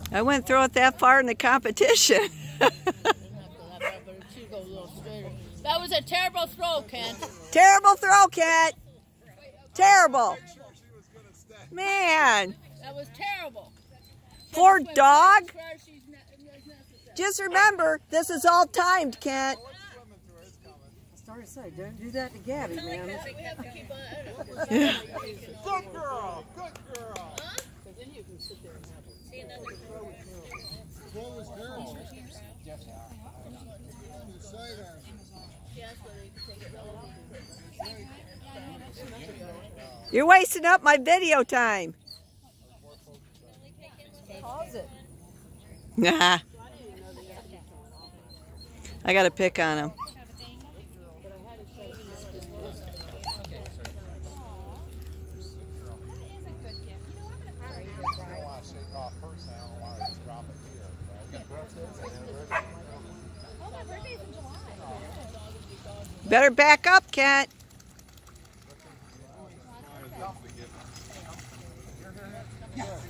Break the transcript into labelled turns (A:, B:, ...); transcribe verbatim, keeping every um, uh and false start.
A: I wouldn't throw it that far in the competition.
B: That was a terrible throw, Kent.
A: Terrible throw, Kat. Terrible. Man.
B: That was terrible.
A: Poor dog. Just remember, this is all timed, Kent.
C: I started to say, don't do that to Gabby, man.
D: Good girl. Good girl.
A: You're wasting up my video time.
C: Pause it.
A: Nah. I gotta pick on him. Better back up, Kat.
D: Yeah.